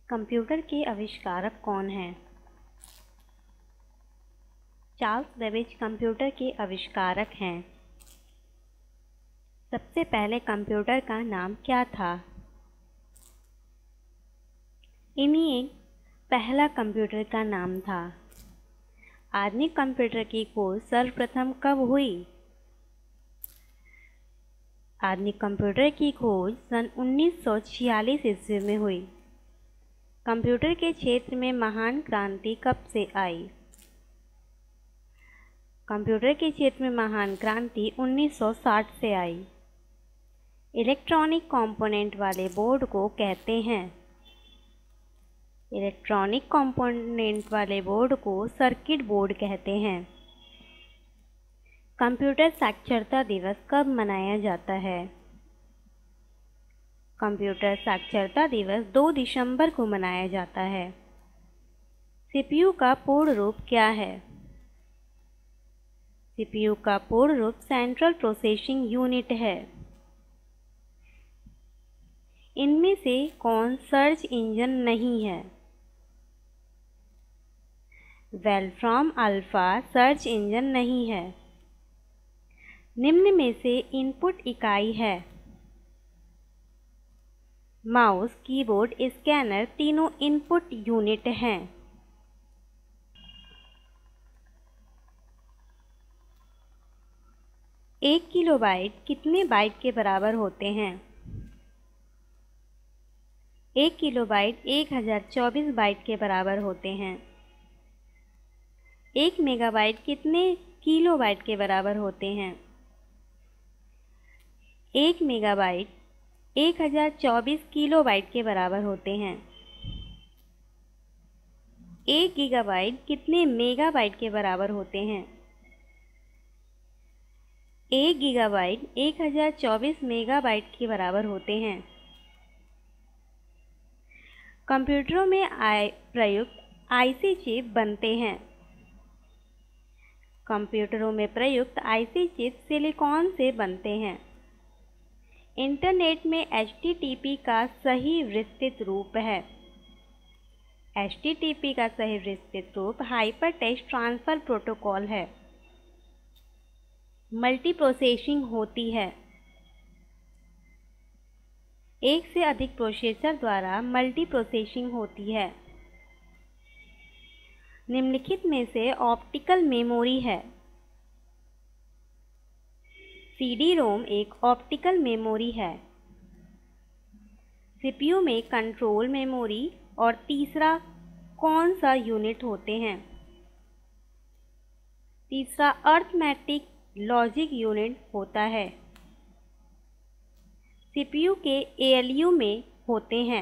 Computer के आविष्कारक कौन हैं? चार्ल्स बेबेज कंप्यूटर के आविष्कारक हैं। सबसे पहले कंप्यूटर का नाम क्या था? ENIAC पहला कंप्यूटर का नाम था। आधुनिक कंप्यूटर की खोज सर्वप्रथम कब हुई? आधुनिक कंप्यूटर की खोज सन 1946 ईस्वी में हुई। कंप्यूटर के क्षेत्र में महान क्रांति कब से आई? कंप्यूटर के क्षेत्र में महान क्रांति 1960 से आई। इलेक्ट्रॉनिक कंपोनेंट वाले बोर्ड को कहते हैं। इलेक्ट्रॉनिक कंपोनेंट वाले बोर्ड को सर्किट बोर्ड कहते हैं। कंप्यूटर साक्षरता दिवस कब मनाया जाता है? कंप्यूटर साक्षरता दिवस 2 दिसंबर को मनाया जाता है। CPU का पूर्ण रूप क्या है? CPU का पूर्ण रूप सेंट्रल प्रोसेसिंग यूनिट है। इनमें से कौन सर्च इंजन नहीं है? वेलफ्रॉम अल्फा सर्च इंजन नहीं है। निम्न में से इनपुट इकाई है। माउस, कीबोर्ड, स्कैनर तीनों इनपुट यूनिट हैं। एक किलोबाइट कितने बाइट के बराबर होते हैं? 1 किलोबाइट 1024 बाइट के बराबर होते हैं। 1 मेगाबाइट कितने किलोबाइट के बराबर होते हैं? 1 मेगाबाइट 1024 किलोबाइट के बराबर होते हैं। 1 गीगाबाइट कितने मेगाबाइट के बराबर होते हैं? 1 गीगाबाइट 1024 मेगाबाइट के बराबर होते हैं। कंप्यूटरों में प्रयुक्त IC चिप बनते हैं। कंप्यूटरों में प्रयुक्त IC चिप सिलिकॉन से बनते हैं। इंटरनेट में HTTP का सही विस्तृत रूप है। HTTP का सही विस्तृत रूप हाइपर टेक्स्ट ट्रांसफर प्रोटोकॉल है। मल्टी प्रोसेसिंग होती है। एक से अधिक प्रोसेसर द्वारा मल्टी प्रोसेसिंग होती है। निम्नलिखित में से ऑप्टिकल मेमोरी है। CD-ROM एक ऑप्टिकल मेमोरी है। CPU में कंट्रोल मेमोरी और तीसरा कौन सा यूनिट होते हैं? तीसरा अर्थमेटिक लॉजिक यूनिट होता है। CPU के ALU में होते हैं।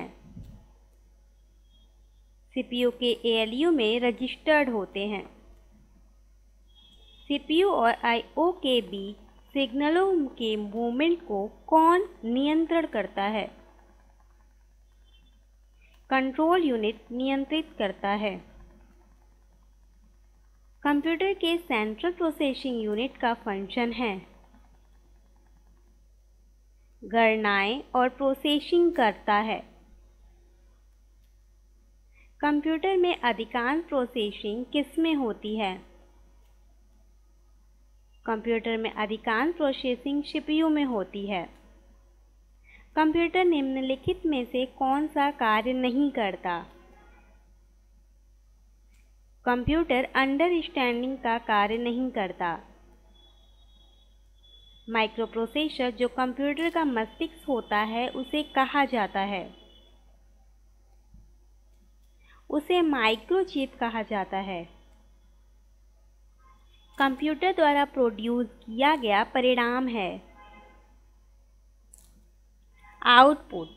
CPU के ALU में रजिस्टर्ड होते हैं। CPU और IO के बीच सिग्नलों के मूवमेंट को कौन नियंत्रण करता है? कंट्रोल यूनिट नियंत्रित करता है। कंप्यूटर के सेंट्रल प्रोसेसिंग यूनिट का फंक्शन है गणनाएं और प्रोसेसिंग करता है। कंप्यूटर में अधिकांश प्रोसेसिंग किसमें होती है? कंप्यूटर में अधिकांश प्रोसेसिंग CPU में होती है। कंप्यूटर निम्नलिखित में से कौन सा कार्य नहीं करता? कंप्यूटर अंडरस्टैंडिंग का कार्य नहीं करता। माइक्रोप्रोसेसर जो कंप्यूटर का मस्तिष्क होता है उसे कहा जाता है? उसे माइक्रोचिप कहा जाता है। कंप्यूटर द्वारा प्रोड्यूस किया गया परिणाम है आउटपुट।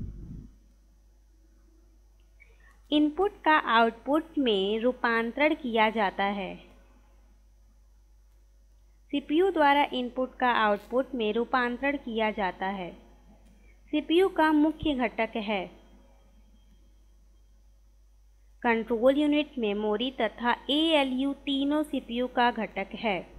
इनपुट का आउटपुट में रूपांतरण किया जाता है। CPU द्वारा इनपुट का आउटपुट में रूपांतरण किया जाता है। CPU का मुख्य घटक है कंट्रोल यूनिट, मेमोरी तथा ALU तीनों CPU का घटक है।